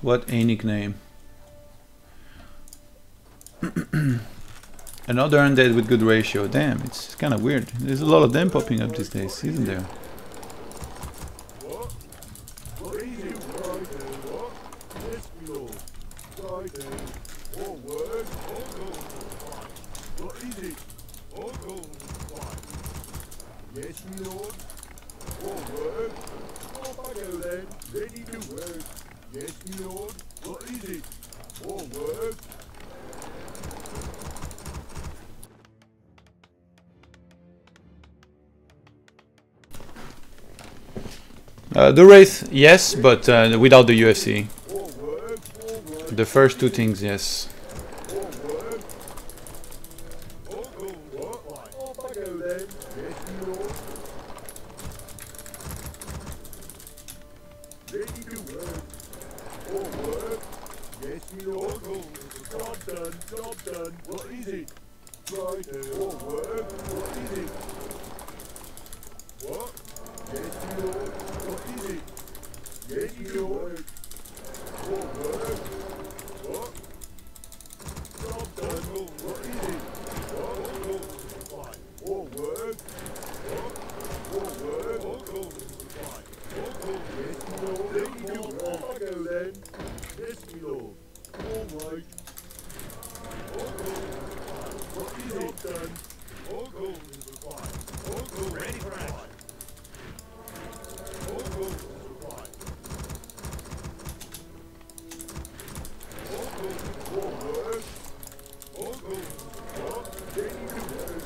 What a nickname. Another undead with good ratio. Damn, it's kind of weird. There's a lot of them popping up these days, isn't there? Yes, my lord. Forward. Off I go then. Ready to work. Yes, my lord. What is it? Forward. The Wraith, yes, but without the UFC. Forward. Forward. The first two things, yes. Forward. What? Off I go then. Yes, my lord. Ready to work. Forward. Yes, my lord. Job done. Job done. What is it? Right. Forward. What is it? What? Yes, my lord. What is it? Yes, my lord. Forward. What? Job done. What is it? What? Forward. What? Forward. Yes, my lord. Ready to work. Off I go then. Yes, my lord. All right. What is it? Done. All gold is required. All gold. Ready for action. All gold is required. All gold. Forward. All gold. What? Ready to work.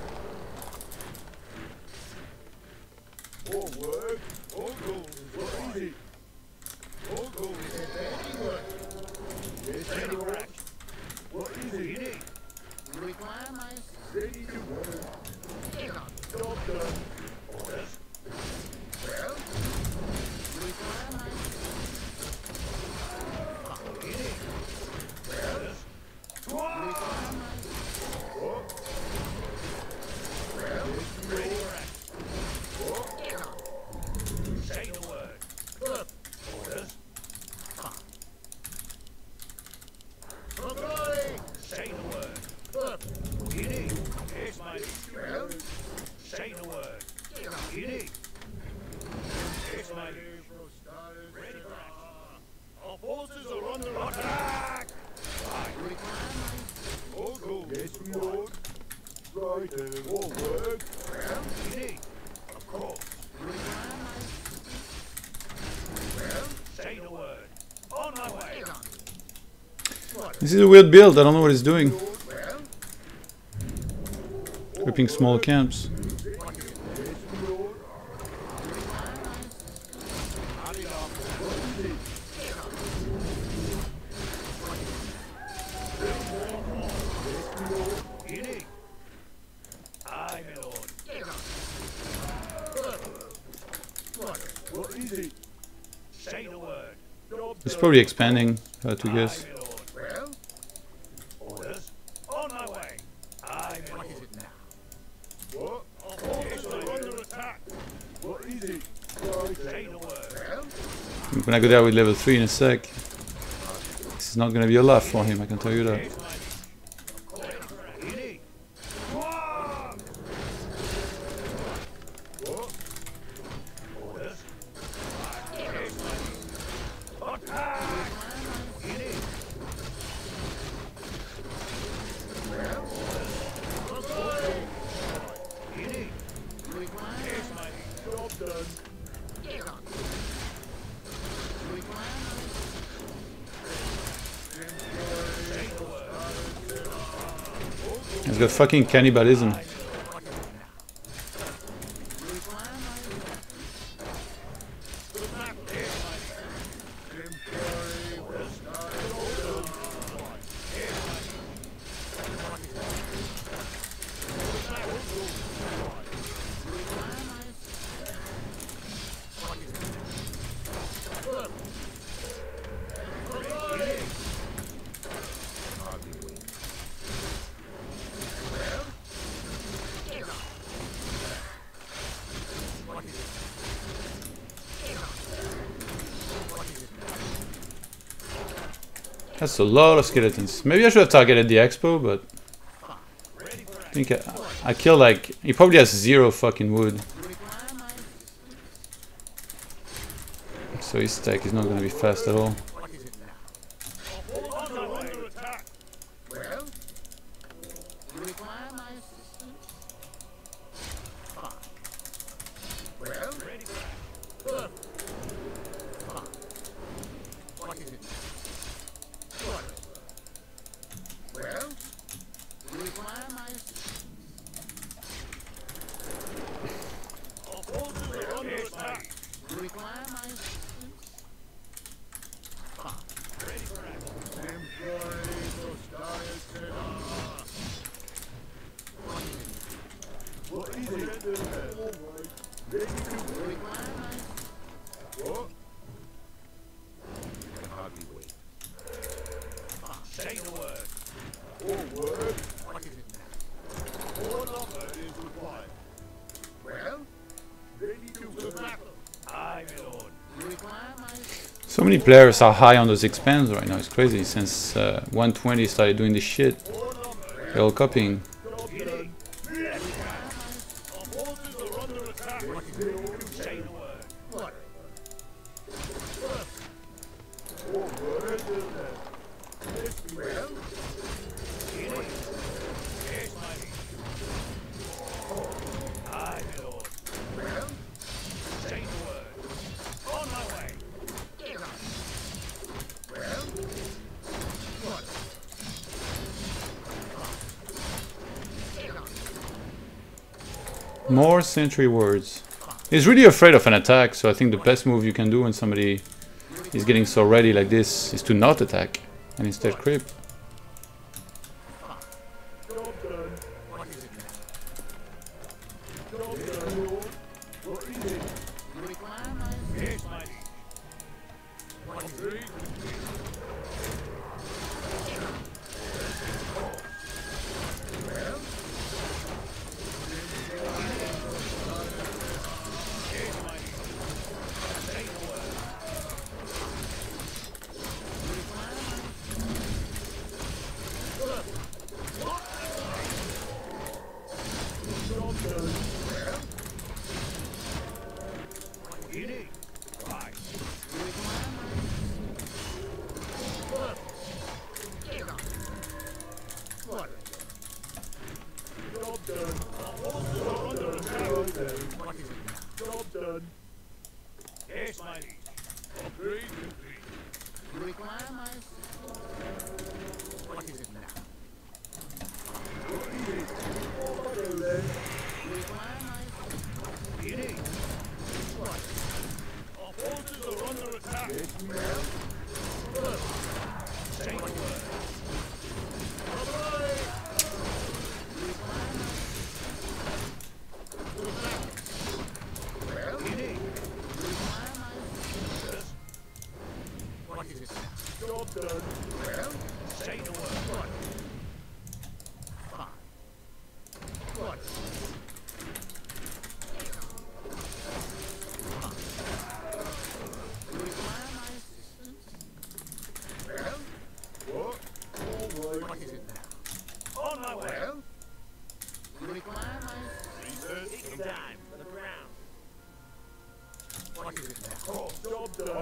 Forward. All gold. What is it? All gold. Ready to work. Yes, ready for action. What is it? Require my Ready to work. Job done. Orders. well. Require my What? Ready for action. Say the word. Orders. Say the word. Giddy. Here's my well. Say the word. Giddy. Here's my ready for action. Our forces are under Attack! Require my All gold. Yes, my lord. Right. Forward. Giddy. Of course. require my Say the word. On my way. This is a weird build, I don't know what it's doing. well. Ripping small camps. Yes, my lord. Giddy. Aye, my lord. What is it? Say the word. Job It's done. probably expanding, if I had to guess. Aye, my lord. Well, Orders. On my way. Aye, my what lord. is it now? What? Our forces are under attack. What is it? Right. Say the word. Well, I'm gonna go there with level 3 in a sec. This is not gonna be a laugh for him, I can tell you that. Here's my Giddy. What? What? Orders. Here's my attack! Giddy. Giddy. require Here's my Job done. require say the word. He's got fucking cannibalism. require my That's a lot of skeletons. Maybe I should have targeted the expo, but I think I killed like... He probably has 0 fucking wood. So his stack is not going to be fast at all. What is it now? Under attack. Well, You require my assistance? well, ready for that. What is it now? What? Well, You require my assistance? our forces are under attack. You require my assistance? Ready for action. Employees of Style What is it? All right. Ready to You require my what? Can hardly wait. Say the word. All word. What is it now? All number is required. Well, Ready to to battle. Aye, my lord. You require my assistance? So many players are high on those expands right now. It's crazy. Since 120 started doing this shit, they're all copying. Giddy. Our forces are under attack. What is it? Say the word. What? all word. Well, giddy. Yes, my liege. Aye, my lord. Well, say the word. On my way. Get on. Well, what? Get on. More sentry words. He's really afraid of an attack, so I think the best move you can do when somebody is getting so ready like this is to not attack and instead creep. Job done. What is it now? Job done, Lord. What is it? You require my assistance? Yes, my liege. What is it? Well, yes, my liege. Say the word. Job done. What do you need? Right. You require my Get on. What? Job done. Forces are under attack. Job done. What is it now? Job done. Yes, my liege. Agreed, agreed. You require my assistance? What is it now? Follow them. You require my assistance? You need? What? Our forces are under attack. Yes, we have. Say the word. Well, you need? You require my assistance? What is it now? Job done. Well, say the word. What? Fine. What? You require my assistance? Well, What? All right. what is it now? On my way. Well, You require my assistance? it's time for the ground. What is it now? Job done.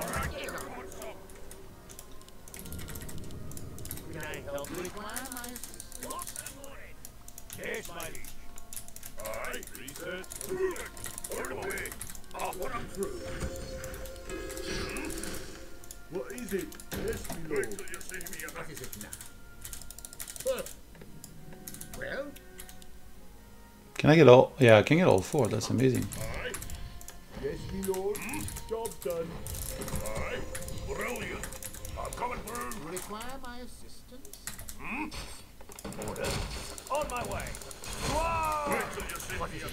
Can I help You you? require my assistance? Yes, my liege. Aye. Reset. Put him away. I'll put him through. What is it? Yes, my lord. you see me. What is it now? Well, Can I get all? Yeah, I can get all 4. That's amazing. Yes, my lord. Job done. aye. Brilliant. I'm coming through. You require my assistance? Order. On my way. Wait till you see me.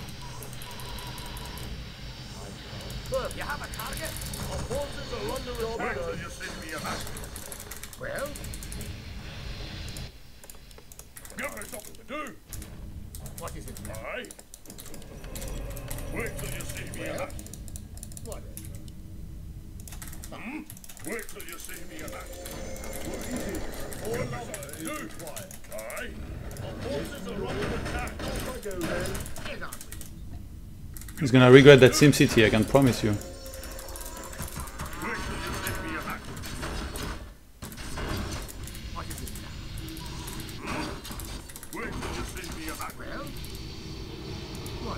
You have a target? Our forces are under attack. Job done. you see me. Well, Give me something to do. what is it now? Aye. Wait till you see me. What? Wait till you see me in action. More lumber is required. Aye. Our forces are under attack. Off I go then. Get on. He's gonna regret that SimCity, I can promise you. Wait till you see me in action. What is it now? Wait till you see me in action. Well? What?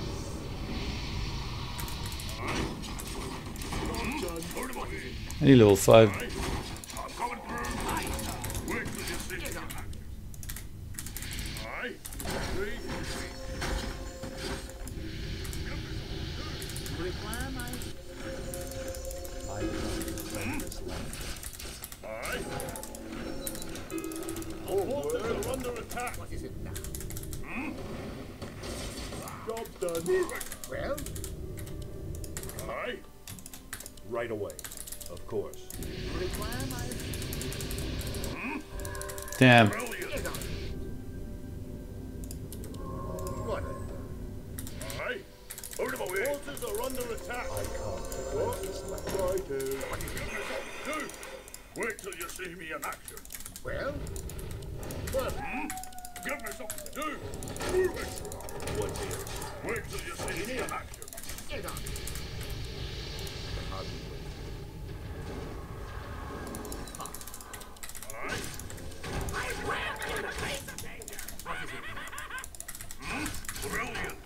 Hold him away. Any level 5. I'm coming through. Wait till you see me in action. Aye. Require my Aye. Our forces are under attack. What is it now? Job done. Well? Aye. Right away. Of course. Require my Damn. Brilliant. Get on. What? Aye. Hold him away. Forces are under attack. Right. Do. Wait till you see me in action. Well? Give me something to do. Move it. What's here? Wait till you see me in action. Get on. Aye. Brilliant.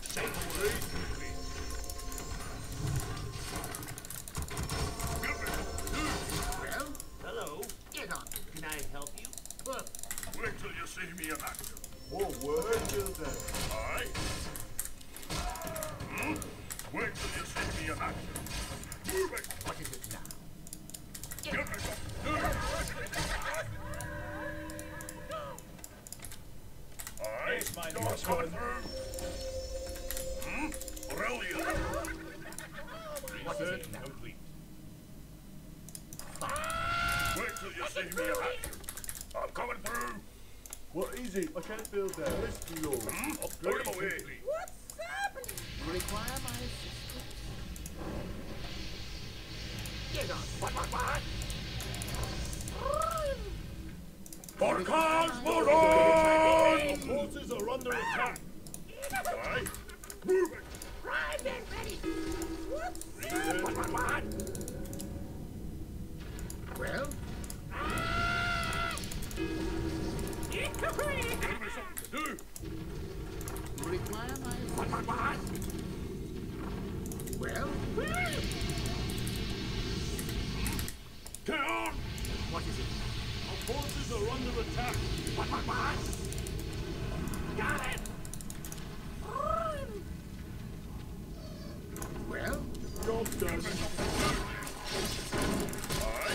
Give me something to do. Well? Hello, Get on. can I help you? What? Wait till you see me in action. More word till then. Aye. Wait till you see me in action. Move it. What is it now? Give me something to do. Aye. my Doors coming through. Brilliant. What is it now? Complete. Wait till you see me in action. I'm coming through. What is it? I can't build that. Rescue Lord. Upgrade away. Require my assistance? Get on. What? For cars, move on! Our forces are under attack. Aye. Move it. Primed and ready. Well? Give me something to do. Require my Well? Get on! What is it? Our forces are under attack. Got it! Well? Job done. Aye.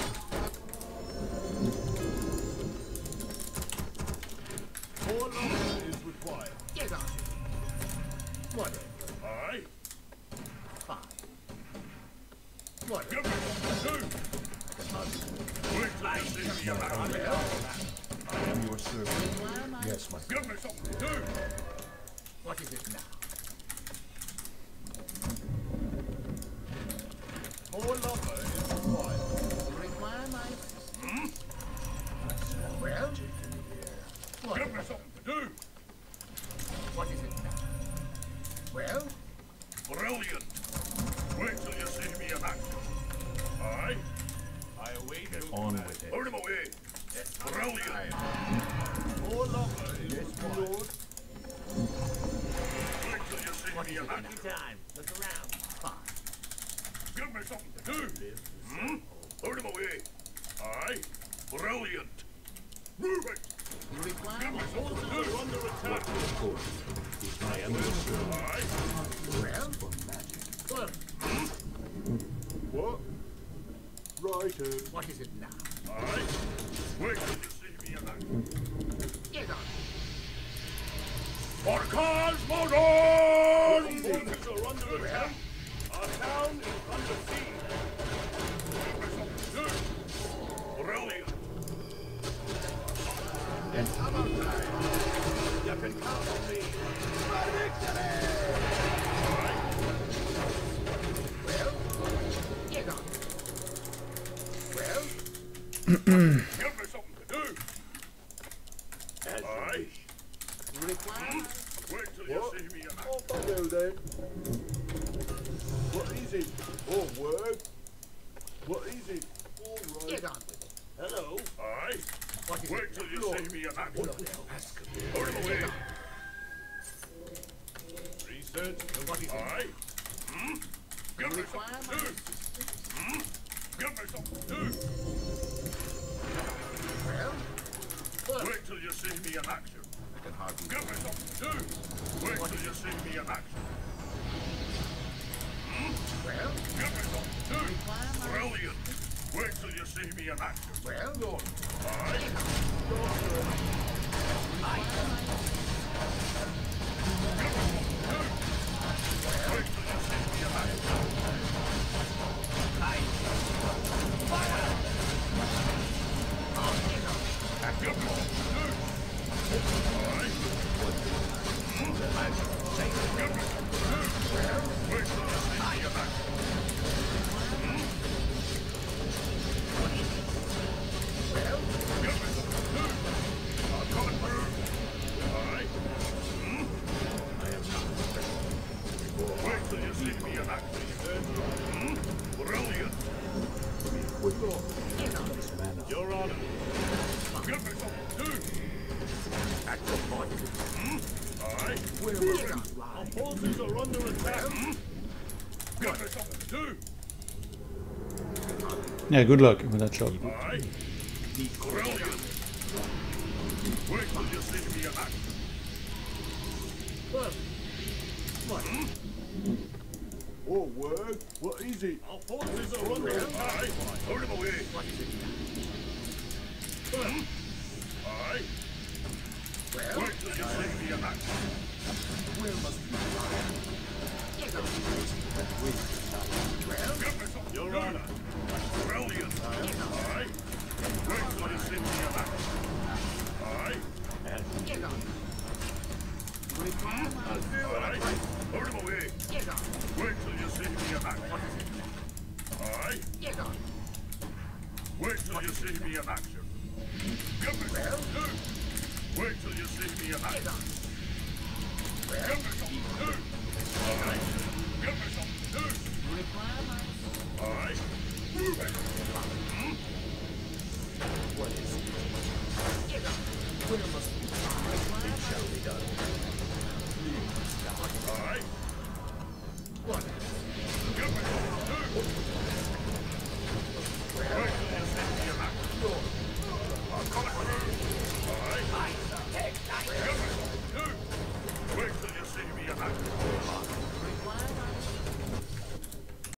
More lumber is required. Get on. What? Aye. Fine. What? Give me something to do. Wait till you see me in action. I am your servant. Require my Yes, my Give me something to do. What is it now? More lumber is required. Require my Well? What? Give me something to do. What is it now? Well? Brilliant. Wait till you see me in action. Aye. I await your On with it. Hold him away. Brilliant. More lumber is required. Wait till you see me in action. time. Look around. Fine. Give me something to do. Hold him away. Aye. Brilliant. Move it. Require Give me something to do. Under attack. I am your servant. Aye. Well? Well, What? Righto. what is it now? Aye. Wait till you see me in action. Get on. For cars, move on! Forces are under attack. Our town is under siege. Give me something to do. Brilliant. It's summer time. You can count on me. Well? Get on. Well? Give me something to do. Aye. Reply. Wait till you What? see me in action. Off I go then. What is it? Oh, word. What is it? All right. Get on with it. Hello. Aye. What is Wait it? till you see me in action. Out of the way. Research. What is it? Aye. Give me something to do. Give me something to do. Well, Wait till you see me in action. I can hardly. Give me something to do. Wait till you see me in action. Well, Give me something to do. reply. Brilliant. Wait till you see me in action. Well, Lord. Aye. Wait till you see me in action. Give me something to do. Aye. Give me something to do. Wait till you see me in action. Give me something to do. I'm coming through. Aye. Wait till you see me in action. Brilliant. You're on it. Give me something to do. At your point. Aye. Our forces are under attack. Give me something to do. Yeah, good luck with that shot. Aye. Brilliant. Wait till you see me in action. Oh, word. What is it? Our forces are under attack. Out of the way. Aye. Wait till you see me in action. Give me something. You're on it. Brilliant. Aye. Wait till you see me in action. Aye. Get on. Aye. Out of the way. Get on. Wait till you see me in action. Aye. Get on. Wait till you see me in action. Give me something to do. Wait till you see me in action. Give me something to do. Aye. Give me something to do. Reply. Aye. Move it. Get on. Aye. Give me something to do.